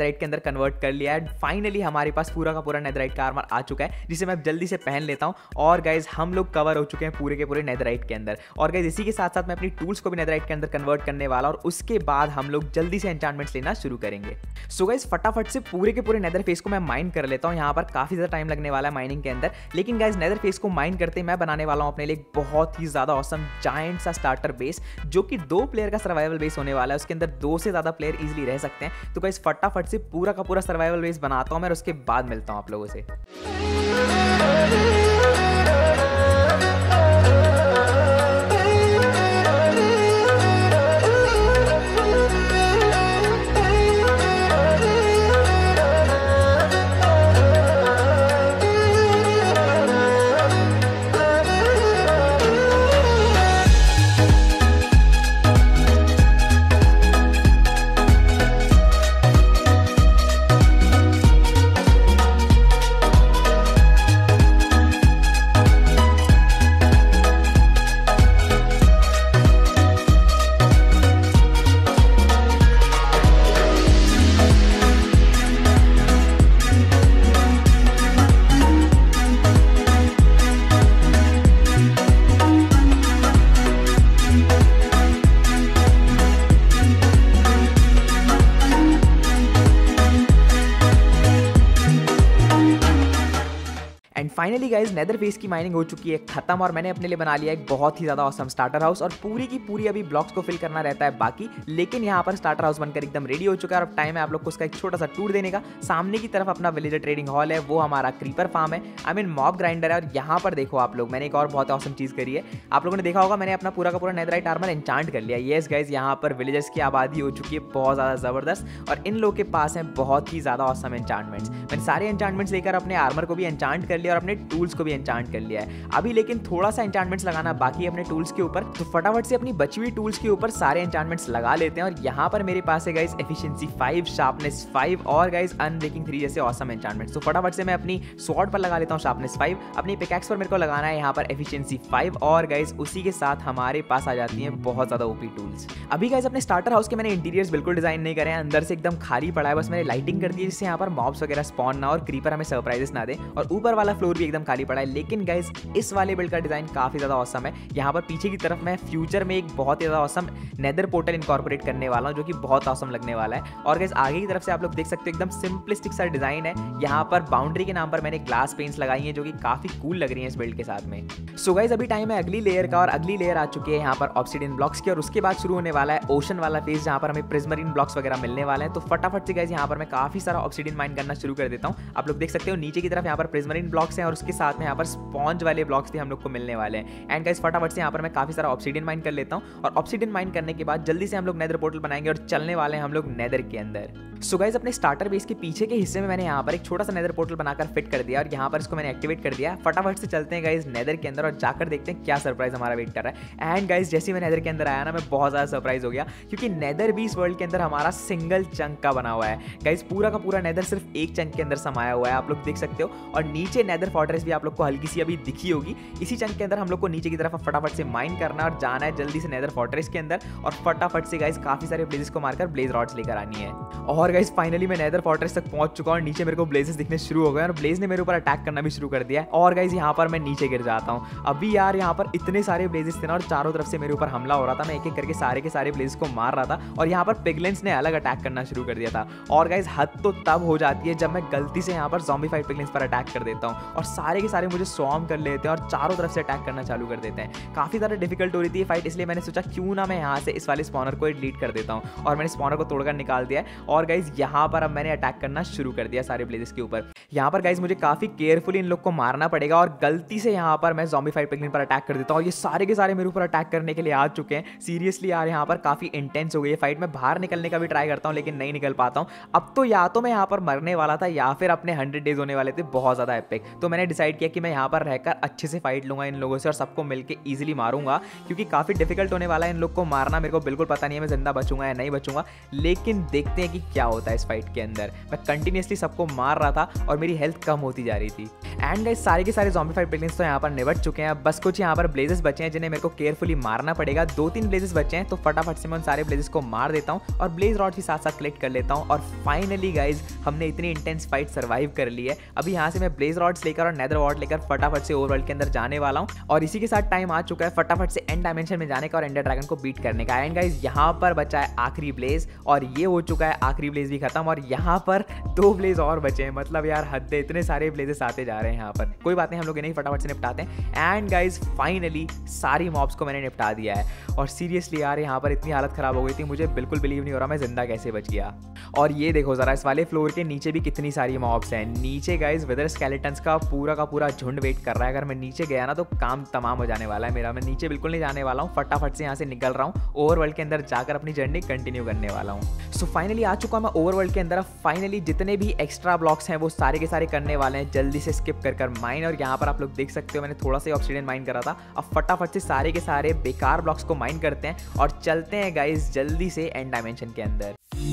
नेदराइट के अंदर कन्वर्ट कर लिया है। फाइनली हमारे पास पूरा का पूरा नेदराइट का आर्मर आ चुका है, जिसे मैं जल्दी से पहन लेता हूँ। और गाइज हम लोग कवर हो चुके हैं पूरे के पूरे नेदराइट के अंदर। और गाइज इसी के साथ साथ मैं अपनी टूल्स को भी नेदराइट के अंदर कन्वर्ट करने वाला, और उसके बाद हम लोग जल्दी से एन्चांटमेंट्स लेना शुरू करेंगे। सो गाइज फटाफट से पूरे के पूरे नेदर फेस को मैं माइन कर लेता हूँ। यहाँ पर काफी ज्यादा टाइम लगने वाला है माइनिंग के अंदर, लेकिन गाइज नेदर फेस को माइन करते मैं बनाने वाला हूँ अपने लिए बहुत ही ज्यादा ऑसम जायंट सा स्टार्टर बेस, जो कि दो प्लेयर का सर्वाइवल बेस होने वाला है। उसके अंदर दो से ज्यादा प्लेयर इजीली रह सकते हैं। तो गाइज फटाफट से पूरा का पूरा सर्वाइवल बेस बनाता हूँ मैं, और उसके बाद मिलता हूँ आप लोगों से। And finally guys nether face की माइनिंग हो चुकी है खत्म, और मैंने अपने लिए बना लिया एक बहुत ही ज्यादा ऑसम स्टार्टर हाउस। और पूरी की पूरी अभी ब्लॉक्स को फिल करना रहता है बाकी, लेकिन यहाँ पर स्टार्टर हाउस बनकर एकदम रेडी हो चुका है। और अब टाइम है आप लोग को उसका एक छोटा सा टूर देने का। सामने की तरफ अपना विलेजर ट्रेडिंग हॉल है, वो हमारा क्रीपर फार्म है, आई मीन मॉब ग्राइंडर है। और यहाँ पर देखो आप लोग, मैंने एक और बहुत ऑसम चीज करी है। आप लोगों ने देखा होगा मैंने अपना पूरा का पूरा नेदराइट आर्मर एन्चांट कर लिया। येस गाइज, यहाँ पर विलेजर्स की आबादी हो चुकी है बहुत ज्यादा जबरदस्त, और इन लोग के पास है बहुत ही ज्यादा ऑसम एन्चांटमेंट्स। मैंने सारे एन्चांटमेंट्स लेकर अपने आर्मर को भी एन्चांट कर लिया और अपने टूल्स को भी एन्चांट कर लिया है अभी, लेकिन थोड़ा सा एन्चांटमेंट्स लगाना बाकी है अपने टूल्स के ऊपर। तो फटाफट से अपनी बची हुई टूल्स के ऊपर सारे एन्चांटमेंट्स लगा लेते हैं। और यहाँ पर मेरे पास है guys efficiency five, sharpness five और गाइज अनब्रेकिंग थ्री जैसे ऑसम एन्चांटमेंट्स। तो फटाफट से मैं अपनी स्वॉर्ड पर लगा लेता हूँ शार्पनेस फाइव, अपनी पिकैक्स पर मेरे को लगाना है यहाँ पर एफिशिएंसी फाइव, और गाइज उसी के साथ हमारे पास आ जाती हैं बहुत ज्यादा ओपी टूल्स। अभी गाइज अपने स्टार्टर हाउस के मैंने इंटीरियर्स बिल्कुल डिजाइन नहीं करे हैं, अंदर से एकदम खाली पड़ा है, बस मैंने लाइटिंग कर दी है जिससे यहाँ पर मॉब्स वगैरह स्पॉन ना और क्रीपर हमें सरप्राइजेस ना दे। और ऊपर वाला फ्लोर भी एकदम खाली पड़ा है, लेकिन गाइज इस वाले बिल्ड का डिजाइन काफी ज्यादा ऑसम है। यहाँ पर पीछे की तरफ मैं फ्यूचर में एक बहुत ही ज्यादा ऑसम नेदर पोर्टल इनकॉर्पोरेट करने वाला हूँ, जो कि बहुत ऑसम लगने वाला है। और गाइज आगे की तरफ से आप लोग देख सकते हो एकदम सिंपलिस्टिक सा डिजाइन है। यहाँ पर बाउंड्री के नाम पर मैंने ग्लास पेंट्स लगाई हैं, जो कि काफी कूल लग रही है इस बिल्ड के साथ में। सो गाइज अभी टाइम है अगली लेयर का, और अगली लेयर आ चुकी है यहाँ पर ऑब्सिडियन ब्लॉक्स की, और उसके बाद शुरू होने वाला है ओशन वाला फेज, जहाँ पर हमें प्रिज्मरीन ब्लॉक्स वगैरह मिलने वाले हैं। तो फटाफट से गाइज यहाँ पर मैं काफी सारा ऑब्सिडियन माइन करना शुरू कर देता हूँ। आप लोग देख सकते हो नीचे की तरफ यहाँ पर प्रिज्मरीन ब्लॉक्स हैं, और उसके साथ में यहाँ पर स्पॉन्ज वाले ब्लॉक्स भी हम लोग को मिलने वाले हैं। एंड गाइस फटाफट से यहाँ पर मैं काफी सारा ऑब्सिडियन माइन कर लेता हूँ, और ऑब्सिडियन माइन करने के बाद जल्दी से हम लोग नेदर पोर्टल बनाएंगे और चलने वाले हैं हम लोग नेदर के अंदर। सो so गाइस अपने स्टार्टर बेस के पीछे के हिस्से में मैंने यहाँ पर एक छोटा सा नेदर पोर्टल बनाकर फिट कर दिया, और यहाँ पर इसको मैंने एक्टिवेट कर दिया। फटाफट से चलते हैं गाइस नेदर के अंदर और जाकर देखते हैं क्या सरप्राइज हमारा वेट कर रहा है। एंड गाइस जैसे मैं नेदर के अंदर आया ना, मैं बहुत ज्यादा सरप्राइज हो गया, क्योंकि नेदर भी इस वर्ल्ड के अंदर हमारा सिंगल चंक का बना हुआ है। गाइस पूरा का पूरा नेदर सिर्फ एक चंक के अंदर समाया हुआ है, आप लोग देख सकते हो। और नीचे नेदर फोर्ट्रेस भी आप लोग को हल्की सी अभी दिखी होगी। इसी चंक के अंदर हम लोग को नीचे की तरफ फटाफट से माइन करना और जाना है जल्दी से नेदर फोर्ट्रेस के अंदर, और फटाफट से गाइस काफी सारे ब्लेजेस को मारकर ब्लेज रॉड्स लेकर आनी है। और गाइस फाइनली मैं नेदर फोर्ट्रेस तक पहुंच चुका हूं, और नीचे मेरे को ब्लेजेस दिखने शुरू हो गए, और ब्लेज ने मेरे ऊपर अटैक करना भी शुरू कर दिया है। और गाइस यहाँ पर मैं नीचे गिर जाता हूँ। अभी यार यहाँ पर इतने सारे ब्लेजेस थे ना, और चारों तरफ से मेरे ऊपर हमला हो रहा था, मैं एक एक करके सारे के सारे ब्लेजेस को मार रहा था, और यहाँ पर पिगलेंस ने अलग अटैक करना शुरू कर दिया था। और गाइस हद तो तब हो जाती है जब मैं गलती से यहाँ पर ज़ॉम्बीफाइड पिगलेंस पर अटैक कर देता हूँ, और सारे के सारे मुझे स्वॉर्म कर लेते हैं और चारों तरफ से अटैक करना चालू कर देते हैं। काफी ज़्यादा डिफिकल्ट हो रही थी ये फाइट, इसलिए मैंने सोचा क्यों ना मैं यहाँ से इस वाले स्पॉनर को डिलीट कर देता हूँ, और मैंने स्पॉनर को तोड़कर निकाल दिया है। और गाइस यहाँ पर अब मैंने अटैक करना शुरू कर दिया सारे ब्लेजेस के ऊपर। यहाँ पर गाइस मुझे काफी केयरफुली इन लोग को मारना पड़ेगा, और गलती से यहाँ पर मैं ज़ॉम्बीफाइड पिगलिन पर अटैक कर देता हूँ। ये सारे के सारे मेरे ऊपर अटैक करने के लिए आ चुके हैं। सीरियसली यार यहाँ पर काफी इंटेंस हो गई है फाइट। मैं बाहर निकलने का भी ट्राई करता हूँ, लेकिन नहीं निकल पाता हूँ। अब तो या तो मैं यहाँ पर मरने वाला था, या फिर अपने हंड्रेड डेज होने वाले थे बहुत ज्यादा एपिक। तो मैंने मैंने डिसाइड किया कि मैं यहाँ पर रहकर अच्छे से फाइट लूंगा इन लोगों से और सबको मिलकर ईजिली मारूंगा, क्योंकि काफ़ी डिफिकल्ट होने वाला है इन लोग को मारना। मेरे को बिल्कुल पता नहीं है मैं जिंदा बचूंगा या नहीं बचूंगा, लेकिन देखते हैं कि क्या होता है इस फाइट के अंदर। मैं कंटिन्यूसली सबको मार रहा था और मेरी हेल्थ कम होती जा रही थी। एंड गाइस सारे के सारे ज़ॉम्बी फाइट पिगलिन्स तो यहाँ पर निपट चुके हैं, बस कुछ यहाँ पर ब्लेजेस बचे हैं जिन्हें मेरे को केयरफुली मारना पड़ेगा। दो तीन ब्लेजेस बचे हैं, तो फटाफट से मैं उन सारे ब्लेजेस को मार देता हूँ और ब्लेज रॉड के साथ साथ कलेक्ट कर लेता हूँ। और फाइनली गाइज हमने इतनी इंटेंस फाइट सर्वाइव कर ली है। अभी यहाँ से मैं ब्लेज रॉड्स लेकर और नेदर वॉर्ड लेकर फटाफट से ओवरवर्ल्ड के अंदर जाने वाला हूँ और इसी के साथ टाइम आ चुका है फटाफट से एंड डायमेंशन में जाने का और एंडर ड्रैगन को बीट करने का। एंड गाइज यहाँ पर बचा है आखिरी ब्लेज और ये हो चुका है आखिरी ब्लेज भी खत्म और यहाँ पर दो ब्लेज और बचे हैं। मतलब यार हद है, इतने सारे ब्लेजेस आते जा रहे हैं यहाँ पर। कोई बात नहीं, हम लोग इन्हें फटाफट से निपटाते हैं। एंड गाइज फाइनली सारी मॉब्स को मैंने निपटा दिया है और सीरियसली यार यहाँ पर इतनी हालत खराब हो गई थी, मुझे बिल्कुल बिलीव नहीं हो रहा मैं जिंदा कैसे बच गया। और ये देखो जरा इस वाले फ्लोर के नीचे भी कितनी सारी मॉब्स हैं। नीचे गाइज विदर स्केलेटन्स का पूरा का पूरा झुंड वेट कर रहा है। अगर मैं नीचे गया ना तो काम तमाम हो जाने वाला है मेरा। मैं नीचे बिल्कुल नहीं जाने वाला हूँ, फटाफट से यहाँ से निकल रहा हूँ, ओवरवर्ल्ड के अंदर जाकर अपनी जर्नी कंटिन्यू करने वाला हूँ। सो फाइनली आ चुका मैं ओवरवर्ल्ड के अंदर। फाइनली जितने भी एक्स्ट्रा ब्लॉक्स हैं वो सारे के सारे करने वाले हैं जल्दी से स्किप कर कर माइन। और यहाँ पर आप लोग देख सकते हो मैंने थोड़ा सा ऑब्सीडियन माइन करा था। अब फटाफट से सारे के सारे बेकार ब्लॉक्स को माइन करते हैं और चलते हैं गाइज जल्दी से एंड डायमेंशन के अंदर।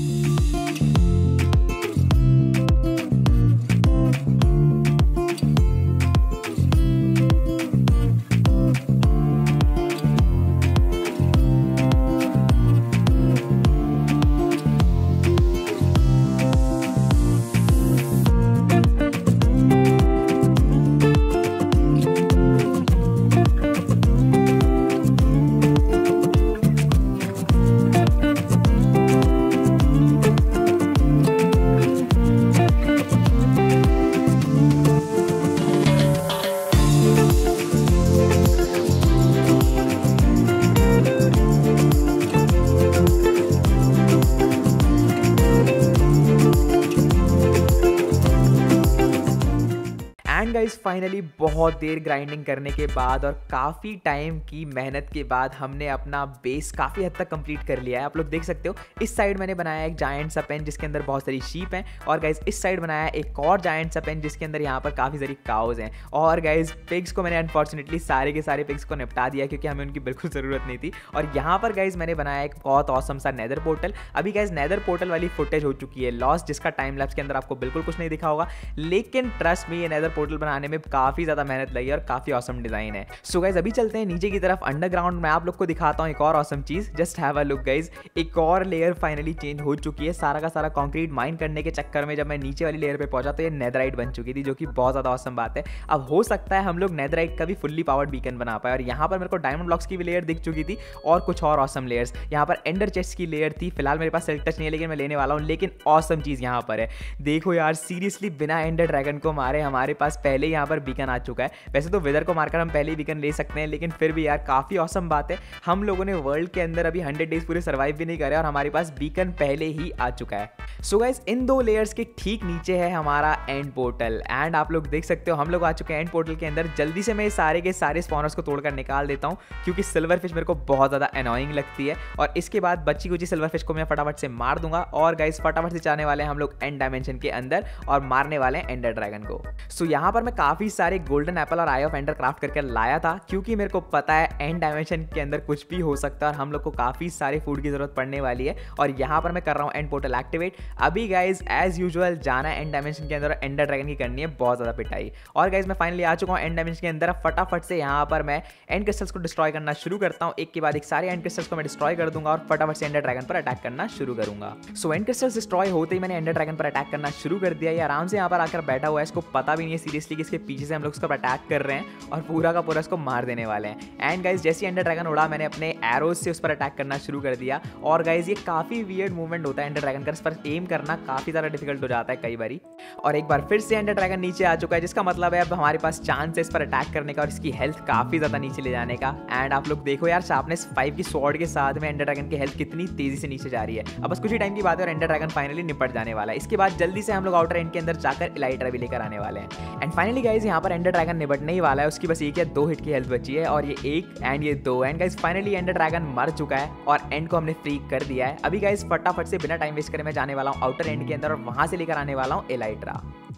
एंड गाइज फाइनली बहुत देर ग्राइंडिंग करने के बाद और काफ़ी टाइम की मेहनत के बाद हमने अपना बेस काफ़ी हद तक कंप्लीट कर लिया है। आप लोग देख सकते हो इस साइड मैंने बनाया एक जायंट सा पेन जिसके अंदर बहुत सारी शीप हैं और गाइज इस साइड बनाया एक और जायंट सा पेन जिसके अंदर यहाँ पर काफ़ी सारी काउज हैं। और गाइज पिग्स को मैंने अनफॉर्चुनेटली सारे के सारे पिग्स को निपटा दिया क्योंकि हमें उनकी बिल्कुल ज़रूरत नहीं थी। और यहाँ पर गाइज मैंने बनाया एक बहुत ऑसम सा नेदर पोर्टल। अभी गाइज नेदर पोर्टल वाली फुटेज हो चुकी है लॉस, जिसका टाइम लैप्स के अंदर आपको बिल्कुल कुछ नहीं दिखा होगा, लेकिन ट्रस्ट में ये नेदर पोर्टल बनाने में काफ़ी ज़्यादा मेहनत लगी और काफ़ी ऑसम डिज़ाइन है। सो गाइज अभी चलते हैं नीचे की तरफ अंडरग्राउंड। मैं आप लोग को दिखाता हूँ एक और ऑसम चीज़, just have a look guys. एक और लेयर फाइनली चेंज हो चुकी है। सारा का सारा कंक्रीट माइन करने के चक्कर में जब मैं नीचे वाली लेयर पे पहुंचा तो ये नेदराइट बन चुकी थी, जो कि बहुत ज़्यादा ऑसम बात है। अब हो सकता है हम लोग नेदराइट का भी फुल्ली पावर्ड बीकन बना पाए। और यहाँ पर मेरे को डायमंड ब्लॉक्स की भी लेयर दिख चुकी थी और कुछ और ऑसम लेयर्स। यहाँ पर एंडर चेस्ट की लेयर थी, फिलहाल मेरे पास सेल्फ टच नहीं है लेकिन मैं लेने वाला हूँ। लेकिन ऑसम चीज़ यहाँ पर है, देखो यार सीरियसली बिना एंडर ड्रैगन को मारे हमारे पास पहले यहाँ पर बीकन आ चुका है। वैसे तो वेदर को मारकर हम पहले ही बीकन ले सकते हैं, लेकिन फिर भी यार काफ़ी ऑसम बात है। हम लोगों ने वर्ल्ड के अंदर अभी हंड्रेड डेज पूरे सर्वाइव भी नहीं करे और हमारे पास बीकन पहले ही आ चुका है। सो गाइस इन दो लेयर्स के ठीक नीचे है हमारा एंड पोर्टल। एंड आप लोग देख सकते हो हम लोग आ चुके हैं एंड पोर्टल के अंदर। जल्दी से मैं सारे के सारे स्पॉनर्स को तोड़कर निकाल देता हूँ क्योंकि सिल्वर फिश मेरे को बहुत ज़्यादा एनॉइंग लगती है। और इसके बाद बच्ची कुची सिल्वर फिश को मैं फटाफट से मार दूंगा। और गाइस फटाफट से जाने वाले हैं हम लोग एंड डायमेंशन के अंदर और मारने वाले हैं एंडर ड्रैगन को। सो so, यहाँ पर मैं काफ़ी सारे गोल्डन एप्पल और आई ऑफ एंडर क्राफ्ट करके लाया था क्योंकि मेरे को पता है एंड डायमेंशन के अंदर कुछ भी हो सकता है और हम लोग को काफ़ी सारे फूड की जरूरत पड़ने वाली है। और यहाँ पर मैं कर रहा हूँ एंड पोर्टल एक्टिवेट। अभी गाइज एज यूजुअल जाना है एंड डायमेंशन के अंदर और एंडर ड्रैगन की करनी है बहुत ज़्यादा पिटाई। और गाइज मैं फाइनली आ चुका हूँ एंड डायमेंशन के अंदर। फटाफट से यहाँ पर मैं एंड क्रिस्टल्स को डिस्ट्रॉय करना शुरू करता हूँ। एक के बाद एक सारे एंड क्रिस्टल्स को मैं डिस्ट्रॉय कर दूंगा और फटाफट से एंडर ड्रैगन पर अटैक करना शुरू करूंगा। सो एंड क्रिस्टल्स डिस्ट्रॉय होते ही मैंने एंडर ड्रैगन पर अटैक करना शुरू कर दिया। ये आराम से यहाँ पर आकर बैठा हुआ है, इसको पता भी नहीं है सीरियसली कि इसके पीछे से हम लोग उसका अटैक कर रहे हैं और पूरा का पूरा इसको मार देने वाले हैं। एंड गाइज जैसे एंडर ड्रैगन उड़ा मैंने अपने एरोज से उस पर अटैक करना शुरू कर दिया। और गाइज ये काफ़ी वियर्ड मूवमेंट होता है एंडर ड्रैगन का, इस पर एम करना काफ़ी ज़्यादा डिफिकल्ट हो जाता है कई बारी। और एक बार फिर से एंडर ड्रैगन नीचे आ चुका है, जिसका मतलब है अब हमारे पास चांस है इस पर अटैक करने का और इसकी हेल्थ काफ़ी ज़्यादा नीचे ले जाने का। एंड आप लोग देखो यार शार्पनेस फाइव की स्वॉर्ड के साथ में एंडर ड्रैगन की हेल्थ कितनी तेज़ी से नीचे जा रही है। अब बस कुछ ही टाइम की बात है और एंडर ड्रैगन फाइनली निपट जाने वाला है। इसके बाद जल्दी से हम लोग आउटर एंड के अंदर जाकर इलाइट्रा भी लेकर आने वाले हैं। एंड फाइनली गाइज यहाँ पर एंडर ड्रैगन निपटने ही वाला है, उसकी बस एक या दो हिट की हेल्थ बची है और ये एक एंड ये दो। And guys finally ender dragon मर चुका है और एंड को हमने फ्री कर दिया है। अभी गाइज फटाफट से बिना टाइम वेस्ट करे मैं जाने वाला हूँ आउटर एंड के अंदर और वहां से लेकर आने वाला हूँ इलाइट्रा।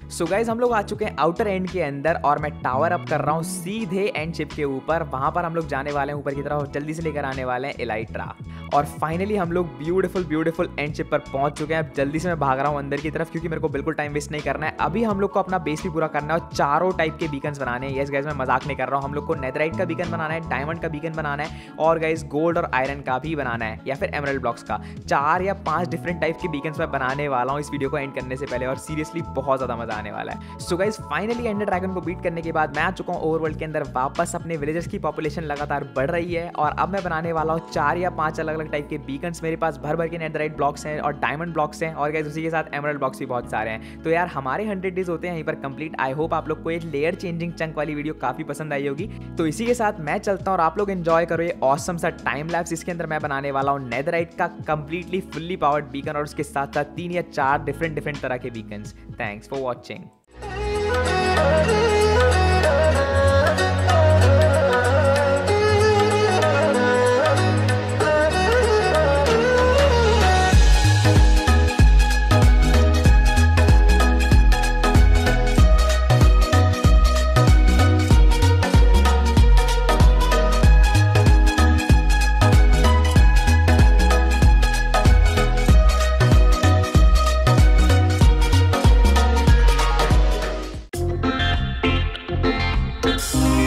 सो गाइज हम लोग आ चुके हैं आउटर एंड के अंदर और मैं टावर अप कर रहा हूँ सीधे एंड शिप के ऊपर। वहां पर हम लोग जाने वाले हैं ऊपर की तरफ और जल्दी से लेकर आने वाले हैं एलाइट्रा। और फाइनली हम लोग ब्यूटीफुल ब्यूटीफुल एंड शिप पर पहुंच चुके हैं। अब जल्दी से मैं भाग रहा हूँ अंदर की तरफ क्योंकि मेरे को बिल्कुल टाइम वेस्ट नहीं करना है। अभी हम लोग को अपना बेस भी पूरा करना है और चारों टाइप के बीकन्स बनाने हैं। यस गाइज मैं मजाक नहीं कर रहा हूँ। हम लोग को नेथराइट का बीकन बनाना है, डायमंड का बीकन बनाना है और गाइज गोल्ड और आयरन का भी बनाना है या फिर एमरल्ड ब्लॉक्स का। चार या पांच डिफरेंट टाइप के बीकन्स मैं बनाने वाला हूँ इस वीडियो को एंड करने से पहले और सीरियसली बहुत ज्यादा मजा आने वाला है। So guys finally ender dragon को बीट करने के बाद मैं आ चुका हूँ ओवरवर्ल्ड के अंदर वापस। अपने विलेजर्स की पॉपुलेशन लगातार बढ़ रही है और अब मैं बनाने वाला हूँ चार या पांच अलग अलग टाइप के बीकन्स। मेरे पास भर भर के नेथराइट ब्लॉक्स हैं और डायमंड ब्लॉक्स हैं और गाइस उसी के साथ एमरल्ड ब्लॉक्स भी बहुत सारे हैं। तो यार हमारे हंड्रेड डेज होते हैं यहीं पर कंप्लीट। आई होप आप लोग को एक लेयर चेंजिंग चंक वाली वीडियो काफी पसंद आई होगी। तो इसी के साथ मैं चलता हूँ और आप लोग एंजॉय करो ये ऑसम सा टाइम लैप्स। इसके अंदर मैं बनाने वाला हूँ नेथराइट का कंप्लीटली फुल्ली पावर्ड बीकन और उसके साथ साथ तीन या चार डिफरेंट डिफरेंट तरह के beacons. Thanks for watching. We'll be right back.